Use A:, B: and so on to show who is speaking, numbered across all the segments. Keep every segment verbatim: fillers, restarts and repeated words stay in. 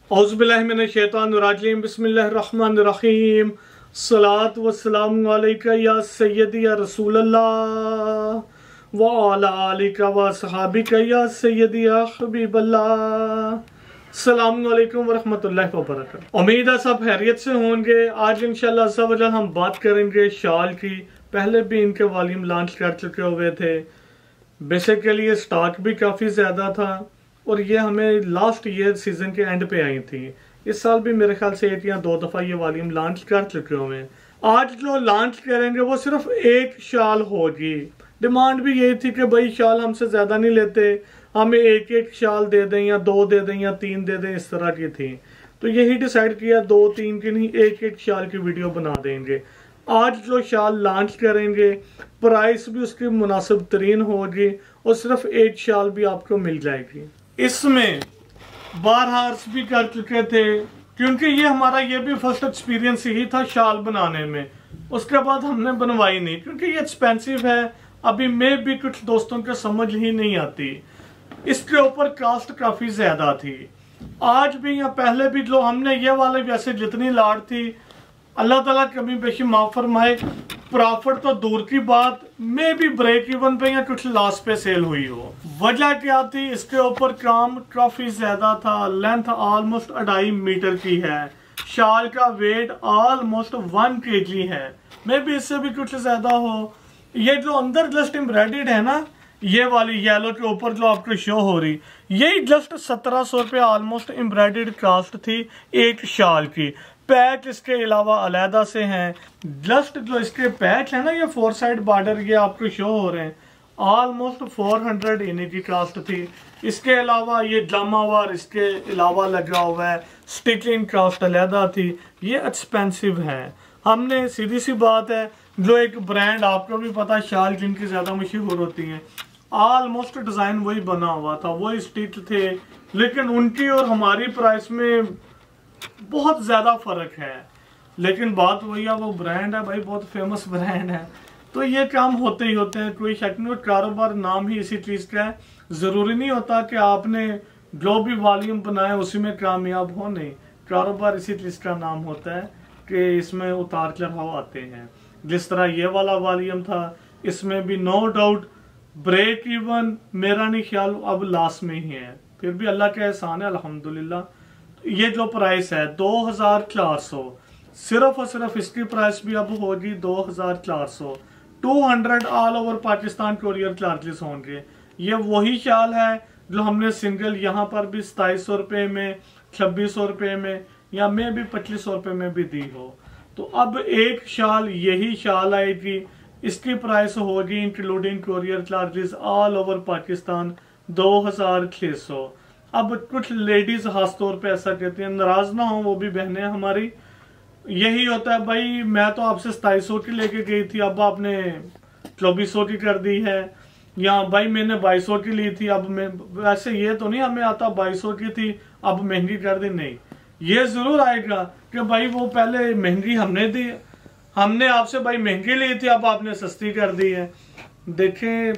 A: औज़ुबिल्लाहिमिनश्शैतानिर्रजीम बिस्मिल्लाहिर्रहमानिर्रहीम सलात वस्सलामु अलैका या सय्यदी या रसूलल्लाह व अला आलिका व सहाबिका या सय्यदी या हबीबल्लाह। अस्सलामु अलैकुम व रहमतुल्लाहि व बरकातुहू। उम्मीद है सब खैरियत से होंगे। आज इंशाअल्लाह अज़्ज़ा वजल हम बात करेंगे शाल की। पहले भी इनके वॉल्यूम लॉन्च कर चुके हुए थे। बेसिकली ये स्टॉक भी काफ़ी ज़्यादा था और ये हमें लास्ट ईयर सीजन के एंड पे आई थी। इस साल भी मेरे ख्याल से एक या दो दफ़ा ये वॉल्यूम लॉन्च कर चुके हुए हैं। आज जो लॉन्च करेंगे वो सिर्फ एक शाल होगी। डिमांड भी यही थी कि भाई शाल हमसे ज़्यादा नहीं लेते, हमें एक एक शाल दे दें या दो दे दें या तीन दे दें, इस तरह की थी। तो यही डिसाइड किया दो तीन की नहीं, एक एक शाल की वीडियो बना देंगे। आज जो शाल लॉन्च करेंगे प्राइस भी उसकी मुनासिब तरीन होगी और सिर्फ एक शाल भी आपको मिल जाएगी। इसमें बारहा अर्ज भी कर चुके थे क्योंकि ये हमारा ये भी फर्स्ट एक्सपीरियंस यही था शाल बनाने में। उसके बाद हमने बनवाई नहीं क्योंकि ये एक्सपेंसिव है। अभी में भी कुछ दोस्तों को समझ ही नहीं आती, इसके ऊपर कास्ट काफी ज्यादा थी। आज भी या पहले भी जो हमने ये वाले वैसे जितनी लाट थी, अल्लाह ताला कभी बेशी माफ फरमाए, प्रॉफिट तो दूर की बात में भी ब्रेक इवन पे या कुछ लॉस पे सेल हुई हो। वजह क्या थी? इसके ऊपर काम काफी ज्यादा था। लेंथ ऑलमोस्ट अढ़ाई मीटर की है। शाल का वेट ऑलमोस्ट वन के जी है, मे भी इससे भी कुछ ज्यादा हो। ये जो अंदर जस्ट एम्ब्रॉयडर्ड है ना, ये वाली येलो के ऊपर जो आपको शो हो रही, यही जस्ट सत्रह सौ रुपये ऑलमोस्ट एम्ब्रॉयडर्ड कास्ट थी एक शाल की। पैच इसके अलावा अलहदा से हैं। जस्ट जो इसके पैच है ना, ये फोर साइड बॉर्डर ये आपको शो हो रहे हैं, ऑलमोस्ट फोर हंड्रेड इन्हीं की कास्ट थी। इसके अलावा ये जामावार इसके अलावा लगा हुआ है, स्टिचिंग कास्ट अलहदा थी। ये एक्सपेंसिव है। हमने सीधी सी बात है, जो एक ब्रांड आपको भी पता, शाल जिनकी ज्यादा मशहूर होती हैं, ऑलमोस्ट डिजाइन वही बना हुआ था, वही स्टिच थे, लेकिन उनकी और हमारी प्राइस में बहुत ज्यादा फर्क है। लेकिन बात वही है, वो ब्रांड है भाई, बहुत फेमस ब्रांड है, तो ये काम होते ही होते हैं, कोई शक नहीं। कारोबार नाम ही इसी चीज का है। जरूरी नहीं होता कि आपने जो भी वॉल्यूम बनाए उसी में कामयाब हो, नहीं। कारोबार इसी चीज का नाम होता है कि इसमें उतार चढ़ाव आते हैं। जिस तरह ये वाला वॉल्यूम था, इसमें भी नो डाउट ब्रेक इवन मेरा नहीं ख्याल अब लास्ट में ही है, फिर भी अल्लाह का एहसान है अल्हम्दुलिल्लाह। ये जो प्राइस है दो हजार चार सौ, सिर्फ और सिर्फ इसकी प्राइस भी अब होगी दो हजार चार सौ। Two hundred all over Pakistan courier charges होंगे। ये वही शाल है जो हमने सिंगल यहाँ पर भी सताईस सौ रुपये में, छब्बीस सौ रुपये में या मैं भी पच्चीस सौ रुपये में भी दी हो। तो अब एक शाल यही शाल आएगी, इसकी प्राइस होगी including courier charges all over Pakistan दो हजार छह सौ। अब कुछ लेडीज खास तौर पे ऐसा कहती हैं, नाराज ना हो, वो भी बहनें हमारी, यही होता है भाई मैं तो आपसे सताईस सौ की लेके गई थी, अब आपने चौबीस सौ की कर दी है, या भाई मैंने बाईस सौ की ली थी, अब मैं वैसे ये तो नहीं हमें आता बाईस सौ की थी अब महंगी कर दी। नहीं, ये जरूर आएगा कि भाई वो पहले महंगी हमने दी, हमने आपसे भाई महंगी ली थी, अब आपने सस्ती कर दी है। देखें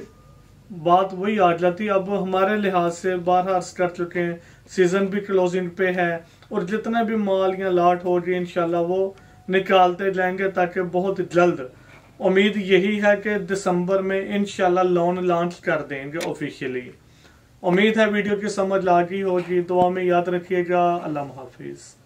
A: बात वही आ जाती। अब हमारे लिहाज से बारह अर्ज कर चुके हैं, सीजन भी क्लोजिंग पे है और जितना भी माल या लाट हो रही है इंशाल्लाह वो निकालते जाएंगे, ताकि बहुत जल्द, उम्मीद यही है कि दिसंबर में इंशाल्लाह लोन लॉन्च कर देंगे ऑफिशियली। उम्मीद है वीडियो की समझ आ गई होगी। दुआ में याद रखिएगा। अल्लाह हाफिज।